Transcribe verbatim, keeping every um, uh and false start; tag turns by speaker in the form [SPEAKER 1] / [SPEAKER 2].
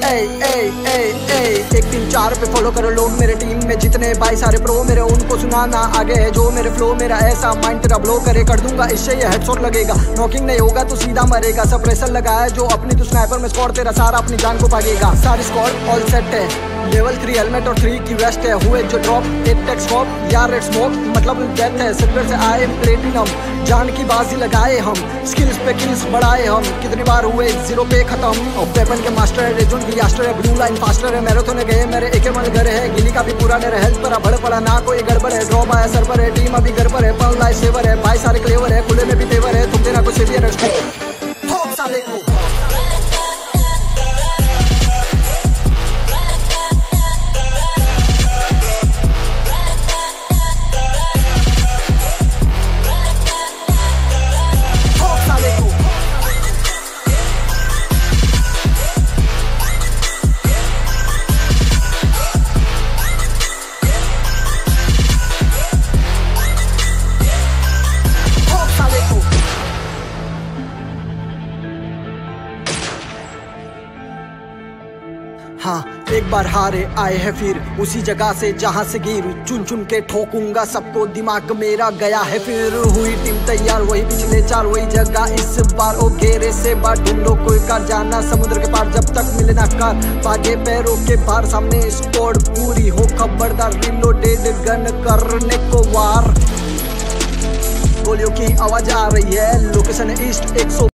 [SPEAKER 1] ए ए ए ए एक तीन चार पे फॉलो करो लोग मेरे टीम में जितने भाई सारे प्रो मेरे, उनको सुनाना आगे है जो मेरे फ्लो मेरा ऐसा माइंड तेरा ब्लो करे कर दूंगा इससे ये हेडशॉट लगेगा। नॉकिंग नहीं होगा तो सीधा मरेगा, सब प्रेशर लगाया जो अपनी तू स्नाइपर में स्क्वाड तेरा सारा अपनी जान को भागेगा। सारी स्क्वाड ऑल सेट है, लेवल थ्री हेलमेट और थ्री की वेस्ट है, हुए जो ड्रॉप एक टेक स्मोक या रेड स्मोक मतलब डेथ है। सिल्वर से आए प्लेटिनम, जान की बाजी लगाए हम, स्किल्स पे किल्स बढ़ाए हम, कितनी बार हुए जीरो पे खत्म। और वेपन के मास्टर है, रेजन की यास्टर है, ब्लू लाइन फास्टर है, मैराथन गए मेरे एक मन घर है, गिली का भी पूरा मेरे हेल्थ पर भड़ पड़ा ना कोई गड़बड़ है। ड्रॉप आया सर पर है, टीम अभी घर पर है, पल लाइफ सेवर है, भाई सारे क्लेवर है, खुले में भी तेवर है, तुम तेरा कुछ सेवियर है। हाँ एक बार हारे आए हैं फिर उसी जगह से जहाँ से गिर, चुन चुन के ठोकूंगा सबको, दिमाग मेरा गया है फिर। हुई टीम तैयार वही पिछले चार, वही जगह इस बार ओ घेरे से बार ढूंढो कोई कार, जाना समुद्र के पार जब तक मिले ना कार, भागे पैरों के बाहर सामने स्क्वाड पूरी हो खबरदार, रिलोडेड गन करने को वार। गोलियों की आवाज आ रही है, लोकेशन ईस्ट एक सौ